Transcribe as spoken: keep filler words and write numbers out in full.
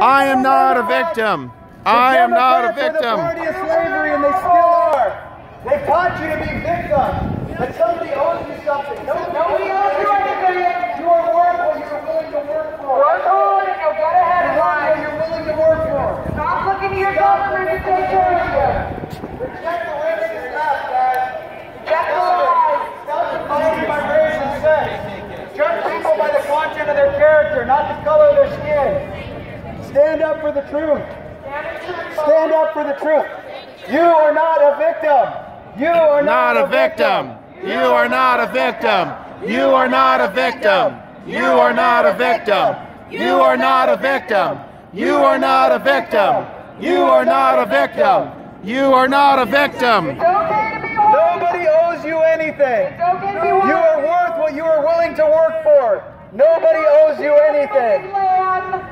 I am not a victim. I am not a victim. The party of slavery, and they still are. They taught you to be victims. That somebody owes you something. Nobody owes you anything. You are worth what you're willing to work for. Work hard and you'll get ahead in life. What you're willing to work for. Stop looking to your government to take care of you. Reject the racist stuff, guys. Reject the lies. Stop defining by race and sex. Judge people by the content of their character, not the color of their skin. Stand up for the truth. Stand up for the truth. You are not a victim. You are Not a victim. You are not a victim. You are not a victim. You are not a victim. You are not a victim. You are not a victim. You are not a victim. You are not a victim. It's okay to be worth. Nobody owes you anything. It's okay to be You worth. are worth what you are willing to work for. Nobody owes you anything. Land.